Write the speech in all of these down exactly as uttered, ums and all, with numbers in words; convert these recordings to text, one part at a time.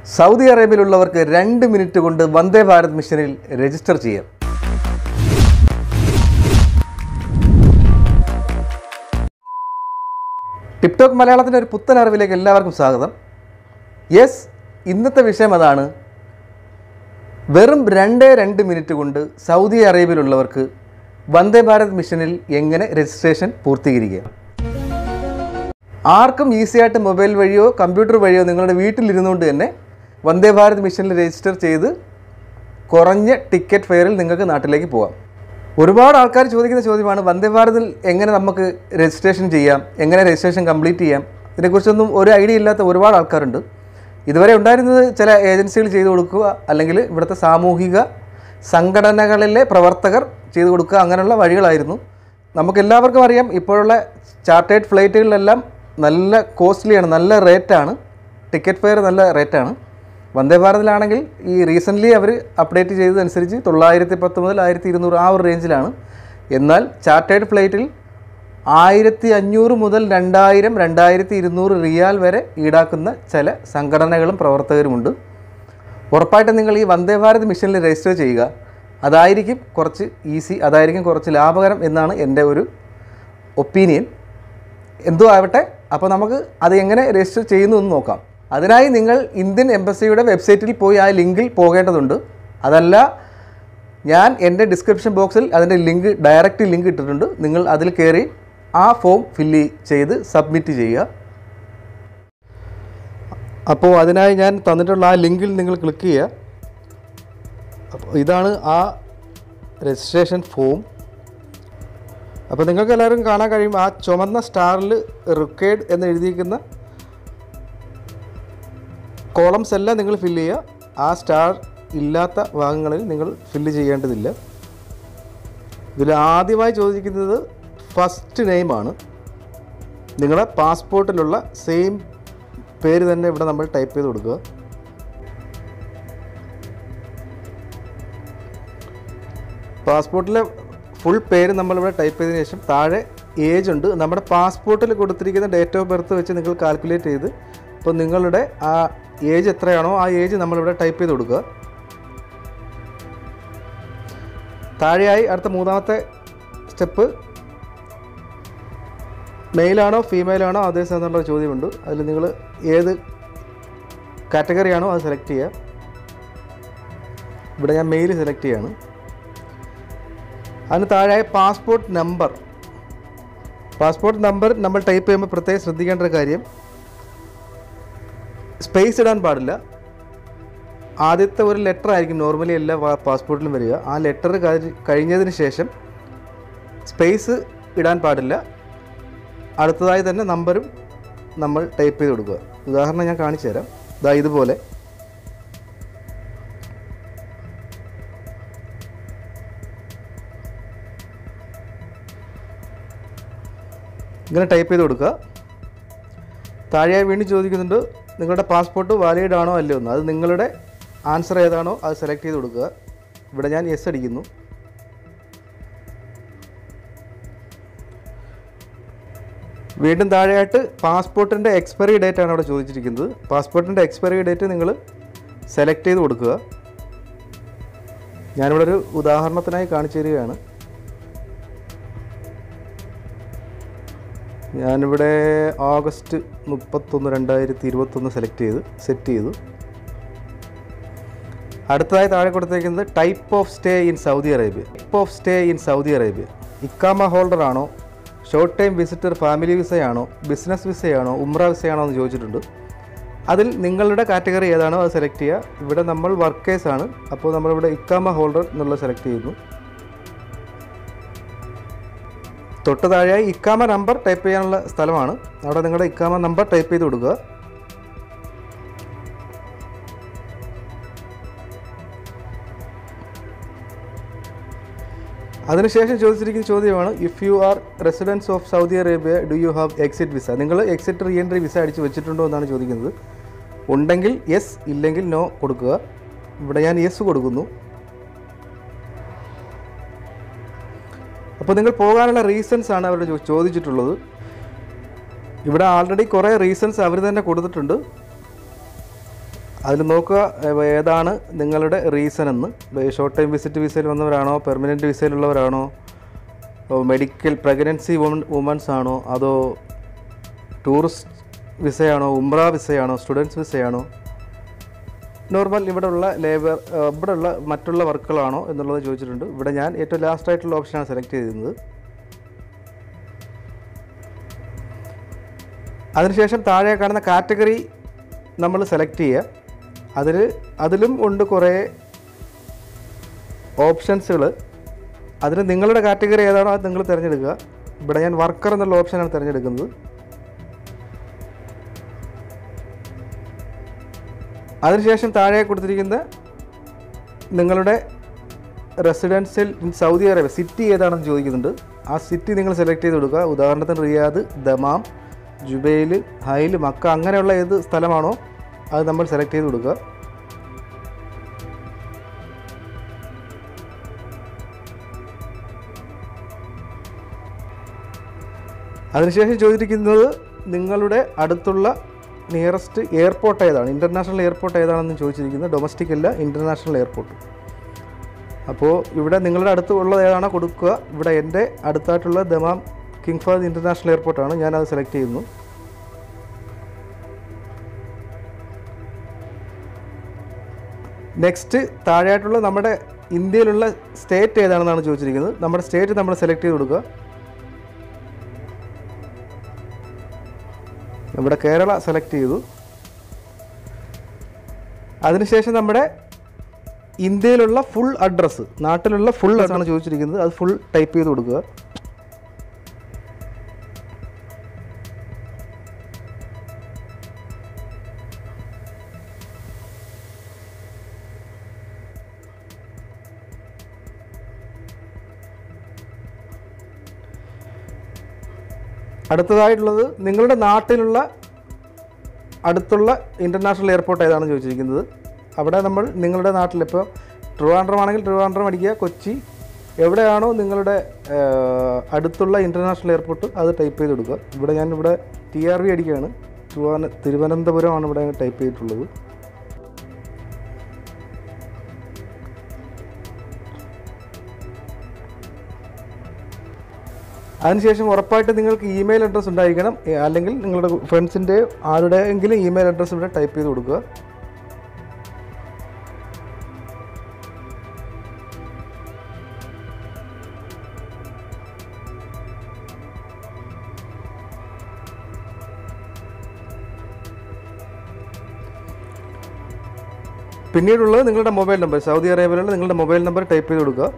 Saudi അറേബ്യയിലുള്ളവർക്ക് രണ്ട് minute കൊണ്ട് വന്ദേ ഭാരത് മിഷനിൽ രജിസ്റ്റർ ചെയ്യാം. ടിപ്ടോക്ക് മലയാളത്തിൻ്റെ ഒരു പുത്തൻ അറിവിലേക്ക് എല്ലാവർക്കും സ്വാഗതം. യെസ്, ഇന്നത്തെ വിഷയം അതാണ്. വെറും രണ്ടേ രണ്ട് മിനിറ്റ് കൊണ്ട് സൗദി അറേബ്യയിലുള്ളവർക്ക് വന്ദേ ഭാരത് മിഷനിൽ എങ്ങനെ രജിസ്ട്രേഷൻ പൂർത്തീകരിക്കുക. ആർക്കും ഈസിയായിട്ട് മൊബൈൽ വഴിയോ കമ്പ്യൂട്ടർ വഴിയോ നിങ്ങളുടെ വീട്ടിലിരുന്നുകൊണ്ട് തന്നെ വന്ദേ ഭാരത് മിഷനിൽ രജിസ്റ്റർ ചെയ്ത് കുറഞ്ഞ ടിക്കറ്റ് ഫെയറിൽ നിങ്ങൾക്ക് നാട്ടിലേക്ക് പോകാം. ഒരുപാട് ആൾക്കാർ ചോദിക്കുന്ന ചോദ്യമാണ്, വന്ദേ ഭാരതിൽ എങ്ങനെ നമുക്ക് രജിസ്ട്രേഷൻ ചെയ്യാം, എങ്ങനെ രജിസ്ട്രേഷൻ കംപ്ലീറ്റ് ചെയ്യാം. ഇതിനെക്കുറിച്ചൊന്നും ഒരു ഐഡിയ ഇല്ലാത്ത ഒരുപാട് ആൾക്കാരുണ്ട്. ഇതുവരെ ഉണ്ടായിരുന്നത് ചില ഏജൻസികൾ ചെയ്തു കൊടുക്കുക, അല്ലെങ്കിൽ ഇവിടുത്തെ സാമൂഹിക സംഘടനകളിലെ പ്രവർത്തകർ ചെയ്തു കൊടുക്കുക, അങ്ങനെയുള്ള വഴികളായിരുന്നു. നമുക്കെല്ലാവർക്കും അറിയാം, ഇപ്പോഴുള്ള ചാർട്ടേഡ് ഫ്ലൈറ്റുകളിലെല്ലാം നല്ല കോസ്റ്റ്ലിയാണ്, നല്ല റേറ്റാണ്, ടിക്കറ്റ് ഫെയർ നല്ല റേറ്റാണ്. വന്ദേ ഭാരതിലാണെങ്കിൽ ഈ റീസെൻ്റ്ലി അവർ അപ്ഡേറ്റ് ചെയ്തതനുസരിച്ച് തൊള്ളായിരത്തി പത്ത് മുതൽ ആയിരത്തി ഇരുന്നൂറ് ആ ഒരു റേഞ്ചിലാണ്. എന്നാൽ ചാർട്ടേഡ് ഫ്ലൈറ്റിൽ ആയിരത്തി അഞ്ഞൂറ് മുതൽ രണ്ടായിരം രണ്ടായിരത്തി ഇരുന്നൂറ് റിയാൽ വരെ ഈടാക്കുന്ന ചില സംഘടനകളും പ്രവർത്തകരുമുണ്ട്. ഉറപ്പായിട്ടും നിങ്ങൾ ഈ വന്ദേ ഭാരത് മിഷനിൽ രജിസ്റ്റർ ചെയ്യുക. അതായിരിക്കും കുറച്ച് ഈസി, അതായിരിക്കും കുറച്ച് ലാഭകരം എന്നാണ് എൻ്റെ ഒരു ഒപ്പീനിയൻ. എന്തോ ആവട്ടെ, അപ്പോൾ നമുക്ക് അത് എങ്ങനെ രജിസ്റ്റർ ചെയ്യുന്നു എന്ന് നോക്കാം. അതിനായി നിങ്ങൾ ഇന്ത്യൻ എംബസിയുടെ വെബ്സൈറ്റിൽ പോയി ആ ലിങ്കിൽ പോകേണ്ടതുണ്ട്. അതല്ല, ഞാൻ എൻ്റെ ഡിസ്ക്രിപ്ഷൻ ബോക്സിൽ അതിൻ്റെ ലിങ്ക്, ഡയറക്റ്റ് ലിങ്ക് ഇട്ടിട്ടുണ്ട്. നിങ്ങൾ അതിൽ കയറി ആ ഫോം ഫില്ല് ചെയ്ത് സബ്മിറ്റ് ചെയ്യുക. അപ്പോൾ അതിനായി ഞാൻ തന്നിട്ടുള്ള ആ ലിങ്കിൽ നിങ്ങൾ ക്ലിക്ക് ചെയ്യുക. അപ്പോൾ ഇതാണ് ആ രജിസ്ട്രേഷൻ ഫോം. അപ്പോൾ നിങ്ങൾക്ക് എല്ലാവരും കാണാൻ കഴിയും, ആ ചുമന്ന സ്റ്റാറിൽ റിക്വയർഡ് എന്ന് എഴുതിയിരിക്കുന്ന കോളംസ് എല്ലാം നിങ്ങൾ ഫില്ല് ചെയ്യുക. ആ സ്റ്റാർ ഇല്ലാത്ത ഭാഗങ്ങളിൽ നിങ്ങൾ ഫില്ല് ചെയ്യേണ്ടതില്ല. ഇതിൽ ആദ്യമായി ചോദിക്കുന്നത് ഫസ്റ്റ് നെയിമാണ്. നിങ്ങളുടെ പാസ്പോർട്ടിലുള്ള സെയിം പേര് തന്നെ ഇവിടെ നമ്മൾ ടൈപ്പ് ചെയ്ത് കൊടുക്കുക. പാസ്പോർട്ടിലെ ഫുൾ പേര് നമ്മളിവിടെ ടൈപ്പ് ചെയ്തതിന് ശേഷം താഴെ ഏജ് ഉണ്ട്. നമ്മുടെ പാസ്പോർട്ടിൽ കൊടുത്തിരിക്കുന്ന ഡേറ്റ് ഓഫ് ബർത്ത് വെച്ച് നിങ്ങൾ കാൽക്കുലേറ്റ് ചെയ്ത്, അപ്പോൾ നിങ്ങളുടെ ആ ഏജ് എത്രയാണോ ആ ഏജ് നമ്മളിവിടെ ടൈപ്പ് ചെയ്ത് കൊടുക്കുക. താഴെയായി അടുത്ത മൂന്നാമത്തെ സ്റ്റെപ്പ്, മെയിലാണോ ഫീമെയിലാണോ അതേസമയം എന്നുള്ള ചോദ്യമുണ്ട്. അതിൽ നിങ്ങൾ ഏത് കാറ്റഗറിയാണോ അത് സെലക്ട് ചെയ്യുക. ഇവിടെ ഞാൻ മെയിൽ സെലക്ട് ചെയ്യാണ്. അതിന് താഴെ പാസ്പോർട്ട് നമ്പർ. പാസ്പോർട്ട് നമ്പർ നമ്മൾ ടൈപ്പ് ചെയ്യുമ്പോൾ പ്രത്യേകം ശ്രദ്ധിക്കേണ്ട ഒരു കാര്യം, സ്പേസ് ഇടാൻ പാടില്ല. ആദ്യത്തെ ഒരു ലെറ്റർ ആയിരിക്കും നോർമലി എല്ലാ പാസ്പോർട്ടിലും വരിക. ആ ലെറ്റർ കഴിഞ്ഞതിന് ശേഷം സ്പേസ് ഇടാൻ പാടില്ല. അടുത്തതായി തന്നെ നമ്പറും നമ്മൾ ടൈപ്പ് ചെയ്ത് കൊടുക്കുക. ഉദാഹരണം ഞാൻ കാണിച്ചു തരാം. ഇതാ ഇതുപോലെ ഇങ്ങനെ ടൈപ്പ് ചെയ്ത് കൊടുക്കുക. താഴെയായി വീണ്ടും ചോദിക്കുന്നുണ്ട്, നിങ്ങളുടെ പാസ്പോർട്ട് വാലിഡ് ആണോ അല്ലയോ എന്ന്. അത് നിങ്ങളുടെ ആൻസർ ഏതാണോ അത് സെലക്ട് ചെയ്ത് കൊടുക്കുക. ഇവിടെ ഞാൻ യെസ് അടിക്കുന്നു. വീണ്ടും താഴെയായിട്ട് പാസ്പോർട്ടിൻ്റെ എക്സ്പയറി ഡേറ്റ് ആണ് അവിടെ ചോദിച്ചിരിക്കുന്നത്. പാസ്പോർട്ടിൻ്റെ എക്സ്പയറി ഡേറ്റ് നിങ്ങൾ സെലക്ട് ചെയ്ത് കൊടുക്കുക. ഞാനിവിടെ ഒരു ഉദാഹരണത്തിനായി കാണിച്ചു തരികയാണ്. ഞാനിവിടെ ഓഗസ്റ്റ് മുപ്പത്തൊന്ന് രണ്ടായിരത്തി ഇരുപത്തൊന്ന് സെലക്ട് ചെയ്ത് സെറ്റ് ചെയ്തു. അടുത്തതായി താഴെ കൊടുത്തിരിക്കുന്നത് type of stay in Saudi Arabia. Type of stay in Saudi Arabia ഇക്കാമ ഹോൾഡർ ആണോ, ഷോർട്ട് ടൈം വിസിറ്റർ ഫാമിലി വിസയാണോ, ബിസിനസ് വിസയാണോ, ഉംറ വിസയാണോ എന്ന് ചോദിച്ചിട്ടുണ്ട്. അതിൽ നിങ്ങളുടെ കാറ്റഗറി ഏതാണോ അത് സെലക്ട് ചെയ്യുക. ഇവിടെ നമ്മൾ വർക്കേഴ്സാണ്, അപ്പോൾ നമ്മളിവിടെ ഇക്കാമ ഹോൾഡർ എന്നുള്ളത് സെലക്ട് ചെയ്യുന്നു. തൊട്ട് താഴെയായി ഇക്കാമ നമ്പർ ടൈപ്പ് ചെയ്യാനുള്ള സ്ഥലമാണ്. അവിടെ നിങ്ങളുടെ ഇക്കാമ നമ്പർ ടൈപ്പ് ചെയ്ത് കൊടുക്കുക. അതിനുശേഷം ചോദിച്ചിരിക്കുന്ന ചോദ്യമാണ്, if you are residence of Saudi Arabia do you have exit visa. നിങ്ങൾ എക്സിറ്റ് റീ എൻട്രി വിസ അടിച്ച് വെച്ചിട്ടുണ്ടോ എന്നാണ് ചോദിക്കുന്നത്. ഉണ്ടെങ്കിൽ യെസ്, ഇല്ലെങ്കിൽ നോ കൊടുക്കുക. ഇവിടെ ഞാൻ യെസ് കൊടുക്കുന്നു. അപ്പോൾ നിങ്ങൾ പോകാനുള്ള റീസൺസ് ആണ് അവരുടെ ചോദിച്ചിട്ടുള്ളത്. ഇവിടെ ആൾറെഡി കുറേ റീസൺസ് അവർ തന്നെ കൊടുത്തിട്ടുണ്ട്. അതിൽ നോക്കുക ഏതാണ് നിങ്ങളുടെ റീസൺ എന്ന്. ഷോർട്ട് ടൈം വിസിറ്റ് വിസയിൽ വന്നവരാണോ, പെർമനൻറ്റ് വിസയിലുള്ളവരാണോ, മെഡിക്കൽ പ്രഗ്നൻസി വുമൺ വുമൻസ് ആണോ, അതോ ടൂറിസ്റ്റ് വിസയാണോ, ഉംറ വിസയാണോ, സ്റ്റുഡൻസ് വിസയാണോ, നോർമൽ ഇവിടെ ഉള്ള ലേബർ ഇവിടെ ഉള്ള മറ്റുള്ള വർക്കുകളാണോ എന്നുള്ളത് ചോദിച്ചിട്ടുണ്ട്. ഇവിടെ ഞാൻ ഏറ്റവും ലാസ്റ്റ് ആയിട്ടുള്ള ഓപ്ഷനാണ് സെലക്ട് ചെയ്തിരുന്നത്. അതിനുശേഷം താഴെ കാണുന്ന കാറ്റഗറി നമ്മൾ സെലക്ട് ചെയ്യുക. അതിൽ അതിലും ഉണ്ട് കുറേ ഓപ്ഷൻസുകൾ. അതിൽ നിങ്ങളുടെ കാറ്റഗറി ഏതാണോ അത് നിങ്ങൾ തിരഞ്ഞെടുക്കുക. ഇവിടെ ഞാൻ വർക്കർ എന്നുള്ള ഓപ്ഷനാണ് തിരഞ്ഞെടുക്കുന്നത്. അതിനുശേഷം താഴെ കൊടുത്തിരിക്കുന്ന നിങ്ങളുടെ residential in Saudi Arabia city ഏതാണെന്ന് ചോദിക്കുന്നുണ്ട്. ആ സിറ്റി നിങ്ങൾ സെലക്ട് ചെയ്ത് കൊടുക്കുക. ഉദാഹരണത്തിന് Riyadh, Dammam, Jubail, Hail, Mecca അങ്ങനെയുള്ള ഏത് സ്ഥലമാണോ അത് നമ്മൾ സെലക്ട് ചെയ്ത് കൊടുക്കുക. അതിനുശേഷം ചോദിച്ചിരിക്കുന്നത് നിങ്ങളുടെ അടുത്തുള്ള നിയറസ്റ്റ് എയർപോർട്ട് ഏതാണ്, ഇൻ്റർനാഷണൽ എയർപോർട്ട് ഏതാണെന്ന് ചോദിച്ചിരിക്കുന്നത്. ഡൊമസ്റ്റിക് അല്ല, ഇൻ്റർനാഷണൽ എയർപോർട്ട്. അപ്പോൾ ഇവിടെ നിങ്ങളുടെ അടുത്ത് ഉള്ളത് ഏതാണോ കൊടുക്കുക. ഇവിടെ എൻ്റെ അടുത്തായിട്ടുള്ള ദമാം കിങ് ഫഹദ് ഇൻ്റർനാഷണൽ എയർപോർട്ടാണ്, ഞാനത് സെലക്ട് ചെയ്യുന്നു. നെക്സ്റ്റ് താഴെയായിട്ടുള്ള നമ്മുടെ ഇന്ത്യയിലുള്ള സ്റ്റേറ്റ് ഏതാണെന്നാണ് ചോദിച്ചിരിക്കുന്നത്. നമ്മുടെ സ്റ്റേറ്റ് നമ്മൾ സെലക്ട് ചെയ്ത് കൊടുക്കുക. ഇവിടെ കേരള സെലക്ട് ചെയ്തു. അതിനുശേഷം നമ്മുടെ ഇന്ത്യയിലുള്ള ഫുൾ അഡ്രസ്സ്, നാട്ടിലുള്ള ഫുൾ അഡ്രസ്സാണ് ചോദിച്ചിരിക്കുന്നത്. അത് ഫുൾ ടൈപ്പ് ചെയ്ത് കൊടുക്കുക. അടുത്തതായിട്ടുള്ളത് നിങ്ങളുടെ നാട്ടിലുള്ള അടുത്തുള്ള ഇൻ്റർനാഷണൽ എയർപോർട്ട് ഏതാണെന്ന് ചോദിച്ചിരിക്കുന്നത്. അവിടെ നമ്മൾ നിങ്ങളുടെ നാട്ടിൽ ഇപ്പോൾ ട്രിവാൻഡ്രം ആണെങ്കിൽ ട്രിവാൻഡ്രം അടിക്കുക, കൊച്ചി എവിടെയാണോ നിങ്ങളുടെ അടുത്തുള്ള ഇൻ്റർനാഷണൽ എയർപോർട്ട് അത് ടൈപ്പ് ചെയ്ത് കൊടുക്കുക. ഇവിടെ ഞാൻ ഇവിടെ ടി ആർ വി അടിക്കുകയാണ്. തിരുവന തിരുവനന്തപുരമാണ് ഇവിടെ ടൈപ്പ് ചെയ്തിട്ടുള്ളത്. അതിനുശേഷം ഉറപ്പായിട്ട് നിങ്ങൾക്ക് ഇമെയിൽ അഡ്രസ്സ് ഉണ്ടായിരിക്കണം, അല്ലെങ്കിൽ നിങ്ങളുടെ ഫ്രണ്ട്സിൻ്റെ ആരുടെയെങ്കിലും ഇമെയിൽ അഡ്രസ്സ് ഇവിടെ ടൈപ്പ് ചെയ്ത് കൊടുക്കുക. പിന്നീടുള്ളത് നിങ്ങളുടെ മൊബൈൽ നമ്പർ, സൗദി അറേബ്യയിലുള്ള നിങ്ങളുടെ മൊബൈൽ നമ്പർ ടൈപ്പ് ചെയ്ത് കൊടുക്കുക.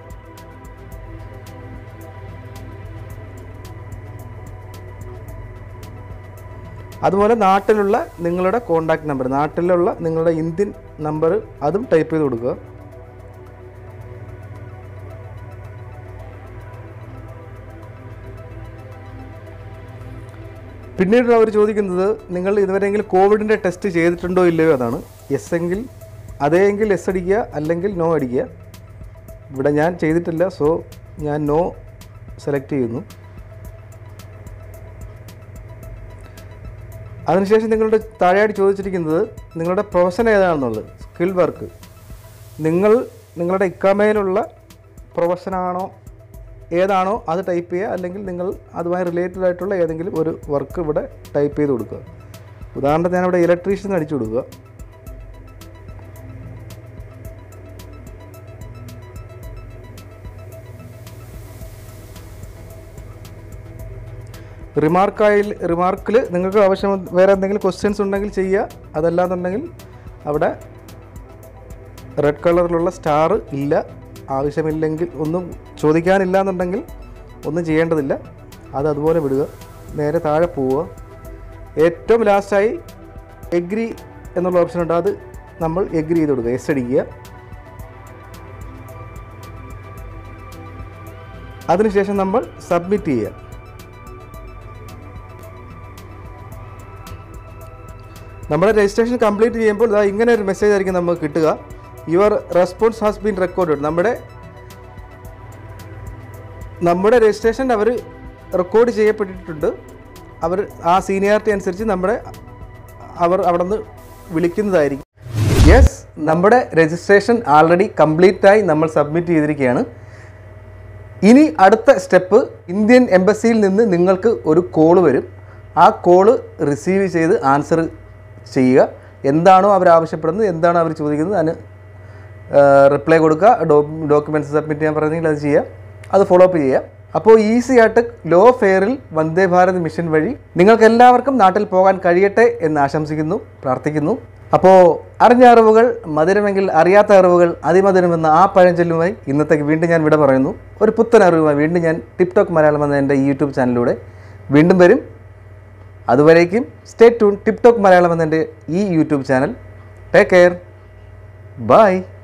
അതുപോലെ നാട്ടിലുള്ള നിങ്ങളുടെ കോൺടാക്റ്റ് നമ്പർ, നാട്ടിലുള്ള നിങ്ങളുടെ ഇന്ത്യൻ നമ്പർ അതും ടൈപ്പ് ചെയ്ത് കൊടുക്കുക. പിന്നീട് അവർ ചോദിക്കുന്നത് നിങ്ങൾ ഇതുവരെയെങ്കിലും കോവിഡിൻ്റെ ടെസ്റ്റ് ചെയ്തിട്ടുണ്ടോ ഇല്ലയോ എന്നാണ്. എസ് എങ്കിൽ അതേയെങ്കിൽ എസ് അടിക്കുക, അല്ലെങ്കിൽ നോ അടിക്കുക. ഇവിടെ ഞാൻ ചെയ്തിട്ടില്ല, സോ ഞാൻ നോ സെലക്ട് ചെയ്യുന്നു. അതിനുശേഷം നിങ്ങളുടെ താഴെയായിട്ട് ചോദിച്ചിരിക്കുന്നത് നിങ്ങളുടെ പ്രൊഫഷൻ ഏതാണെന്നുള്ളത്, സ്കിൽ വർക്ക്. നിങ്ങൾ നിങ്ങളുടെ ഇക്കാമയിലുള്ള പ്രൊഫഷനാണോ ഏതാണോ അത് ടൈപ്പ് ചെയ്യുക, അല്ലെങ്കിൽ നിങ്ങൾ അതുമായി റിലേറ്റഡ് ആയിട്ടുള്ള ഏതെങ്കിലും ഒരു വർക്ക് ഇവിടെ ടൈപ്പ് ചെയ്ത് കൊടുക്കുക. ഉദാഹരണത്തിന് ഞാനിവിടെ ഇലക്ട്രീഷ്യൻ അടിച്ചു കൊടുക്കുക. റിമാർക്കായി റിമാർക്കിൽ നിങ്ങൾക്ക് ആവശ്യം വേറെ എന്തെങ്കിലും ക്വസ്റ്റ്യൻസ് ഉണ്ടെങ്കിൽ ചെയ്യുക. അതല്ലാന്നുണ്ടെങ്കിൽ അവിടെ റെഡ് കളറിലുള്ള സ്റ്റാർ ഇല്ല, ആവശ്യമില്ലെങ്കിൽ ഒന്നും ചോദിക്കാനില്ല എന്നുണ്ടെങ്കിൽ ഒന്നും ചെയ്യേണ്ടതില്ല, അത് അതുപോലെ വിടുക. നേരെ താഴെ പോവുക. ഏറ്റവും ലാസ്റ്റായി എഗ്രി എന്നുള്ള ഓപ്ഷൻ ഉണ്ട്, അത് നമ്മൾ എഗ്രി ചെയ്ത് കൊടുക്കുക, എസ് അടിക്കുക. അതിനുശേഷം നമ്മൾ സബ്മിറ്റ് ചെയ്യുക. നമ്മുടെ രജിസ്ട്രേഷൻ കംപ്ലീറ്റ് ചെയ്യുമ്പോൾ ഇതാ ഇങ്ങനെ ഒരു മെസ്സേജ് ആയിരിക്കും നമുക്ക് കിട്ടുക. Your response has been recorded. നമ്മുടെ നമ്മുടെ രജിസ്ട്രേഷൻ അവർ റെക്കോർഡ് ചെയ്യപ്പെട്ടിട്ടുണ്ട്. അവർ ആ സീനിയോറിറ്റി അനുസരിച്ച് നമ്മുടെ അവർ അവിടെ നിന്ന് വിളിക്കുന്നതായിരിക്കും. യെസ്, നമ്മുടെ രജിസ്ട്രേഷൻ ആൾറെഡി കംപ്ലീറ്റ് ആയി നമ്മൾ സബ്മിറ്റ് ചെയ്തിരിക്കുകയാണ്. ഇനി അടുത്ത സ്റ്റെപ്പ്, ഇന്ത്യൻ എംബസിയിൽ നിന്ന് നിങ്ങൾക്ക് ഒരു കോള് വരും. ആ കോള് റിസീവ് ചെയ്ത് ആൻസർ ചെയ്യുക. എന്താണോ അവർ ആവശ്യപ്പെടുന്നത്, എന്താണോ അവർ ചോദിക്കുന്നത് അതിന് റിപ്ലൈ കൊടുക്കുക. ഡോ ഡോക്യുമെൻറ്റ്സ് സബ്മിറ്റ് ചെയ്യാൻ പറഞ്ഞെങ്കിൽ അത് ചെയ്യുക, അത് ഫോളോ അപ്പ് ചെയ്യുക. അപ്പോൾ ഈസി ആയിട്ട് ലോ ഫെയറിൽ വന്ദേ ഭാരത് മിഷൻ വഴി നിങ്ങൾക്ക് എല്ലാവർക്കും നാട്ടിൽ പോകാൻ കഴിയട്ടെ എന്ന് ആശംസിക്കുന്നു, പ്രാർത്ഥിക്കുന്നു. അപ്പോൾ അറിഞ്ഞ അറിവുകൾ മധുരമെങ്കിൽ അറിയാത്ത അറിവുകൾ അതിമധുരമെന്ന ആ പഴഞ്ചൊല്ലുമായി ഇന്നത്തേക്ക് വീണ്ടും ഞാൻ വിട പറയുന്നു. ഒരു പുത്തൻ അറിവുമായി വീണ്ടും ഞാൻ ടിക്ടോക്ക് മലയാളം എന്ന എൻ്റെ യൂട്യൂബ് ചാനലിലൂടെ വീണ്ടും വരും. അതുവരേക്കും സ്റ്റേ ട്യൂൺ ടിക്ടോക്ക് മലയാളം എന്ന എൻ്റെ ഈ YouTube channel. Take care, by.